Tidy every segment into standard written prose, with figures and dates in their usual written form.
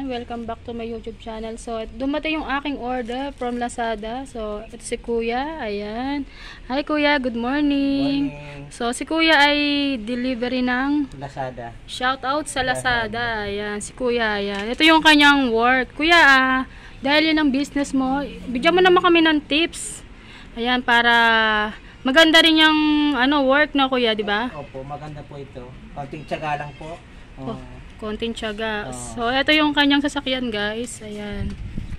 welcome back to my YouTube channel. So, dumating yung aking order from Lazada. So, ito si Kuya, ayan. Hi Kuya, good morning. So, si Kuya ay delivery ng Lazada. Shout out sa Lazada. Ayan, si Kuya, ayan. Ito yung kanyang work. Kuya, dahil yun ang business mo, bigyan mo naman kami ng tips. Ayan, para maganda rin yung work na Kuya, di ba? Opo, maganda po ito. Konting tiyaga lang po. Konting tiyaga. So, ito yung kanyang sasakyan, guys. Ayan.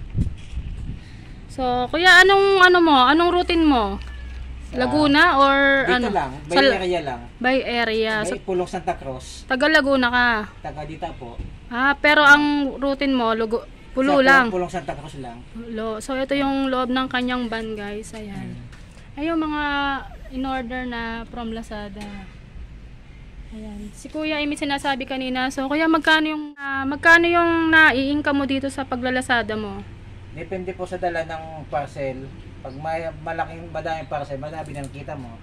So, Kuya, anong routine mo? Laguna or dito ano? Lang, by area lang. By area. May So, Pulong Santa Cruz. taga Laguna ka. Taga dito po. Pero ang routine mo, Pulo lang. Pulong Santa Cruz lang. So, ito yung loob ng kanyang van, guys. Ayan. Ayun, mga in-order na from Lazada. Ayan. Si Kuya may sinasabi kanina. So, Kuya, magkano yung nai-income mo dito sa paglalasada mo? Depende po sa dala ng parcel. Pag may madaming parcel, madami na kita mo.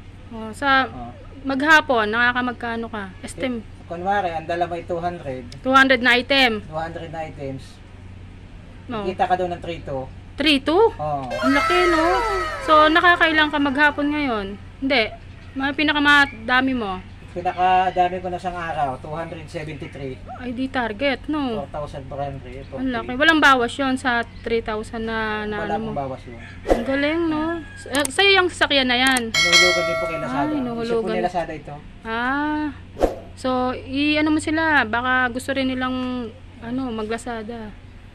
Maghapon, nakakamagkano ka? Estim. Kunwari, ang dala may 200. 200 na item. 200 na items. No. Kita ka doon ng 3-2. 3-2? Oo. Ang laki, no? So, nakakailang ka maghapon ngayon? Hindi. Pinakamadami mo? Pinakadami ko na sang araw, 273. Ay, di target, no? 4,400. Ang laki. Walang bawas yon sa 3,000 na Wala mo. akong bawas yun. Ang galing, no? Sa'yo yung sasakyan na yan? Hinuhulugan din po kay Lazada. Hinuhulugan. Isip po ni Lazada ito. So, ano mo sila? Baka gusto rin nilang, maglasada.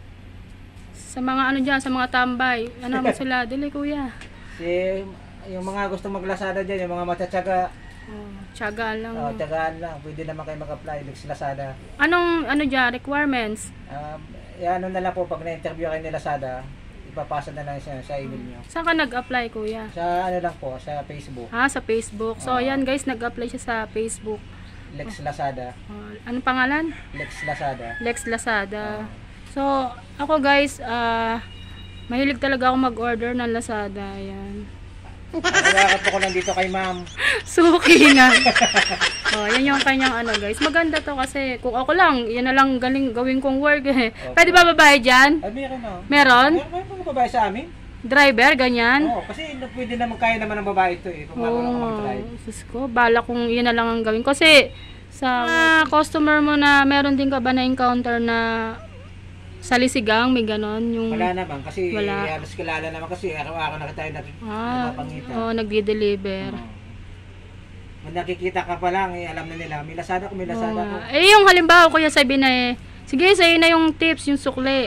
Sa mga dyan, sa mga tambay. Mo sila? Dili, Kuya. Yung mga gusto maglasada dyan, yung mga matsatsaga. Tiyaga lang. Tiyagaan lang. Pwede naman kayo mag-apply sa Lazada. Anong dyan? Requirements? Na lang po, pag na-interview kayo ni Lazada, ipapasa na lang siya sa email nyo. Saan ka nag-apply, Kuya? Sa lang po, sa Facebook. Sa Facebook. So, ayan guys, nag-apply siya sa Facebook. Lex Lazada. Anong pangalan? Lex Lazada. Lex Lazada. So, ako guys, mahilig talaga ako mag-order ng Lazada. Ayan. Nakakap ko lang dito kay ma'am. Suki na. Yan yung kanyang guys. Maganda to kasi kung ako lang, yan na lang gawin kong work eh. Okay. Pwede ba babae dyan? Meron na. Meron? Meron na babae sa amin. Driver, ganyan? Oo, kasi pwede naman, kaya naman ng babae ito eh. Kung marunong ka mag-drive. Sus ko, bala kung yan na lang ang gawin. Kasi sa customer mo na meron din ka ba na encounter na sa Lisigang, may ganon yung... Wala naman, kasi halos kilala naman kasi araw-araw na tayo napapangita. Nagdi-deliver. Kung nakikita ka pa lang, alam na nila, may Lazada ko, may Lazada ko. Yung halimbawa, Kuya, sabi na sige, sa'yo na yung tips, yung sukle,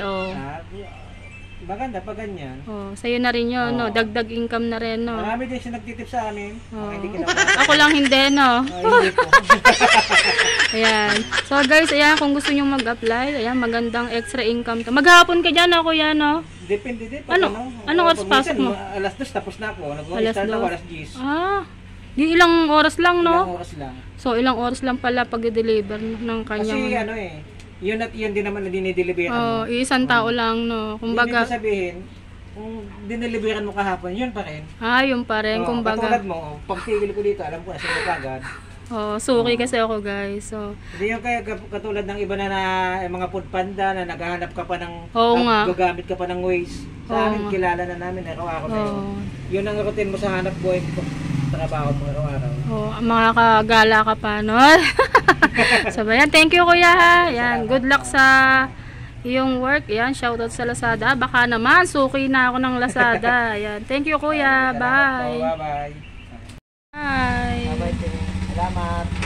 Maganda pa ganyan. Sa'yo na rin yun, dagdag income na rin, no? Marami din siya nagtitip sa amin. Ako lang hindi, no? Hindi po. Ayan. So guys, ayan, kung gusto nyo mag-apply, ayan, magandang extra income to. Maghapon ka dyan, Kuya, no? Depende din. Anong oras pasok mo? Alas 2, tapos na ako. Nag-start ako alas 10. Di ilang oras lang, no? Ilang oras lang. So, ilang oras lang pala pag-deliver ng kanyang... Kasi yun at yun din naman na dinideliveran mo. Isang tao lang, no? Kumbaga... Hindi sabihin, kung dinideliveran mo kahapon, yun pa rin. Yun pa rin, kumbaga. Katulad mo, pagtigil ko dito, alam ko na sila kagad. Suki kasi ako, guys. So, hindi yung kaya katulad ng iba na mga food panda na naghahanap ka pa ng gagamit ka pa ng Waze. Sa amin, kilala na namin, araw-araw na yun. Yun ang routine mo sa hanap buhay ko. Trabaho mo araw-araw. Mga kagala ka pa, no? So, yan. Thank you, Kuya. Yan. Good luck sa iyong work. Yan. Shoutout sa Lazada. Baka naman, suki na ako ng Lazada. Yan. Thank you, Kuya. Bye. Bye-bye. Bye. Bye-bye. Salamat.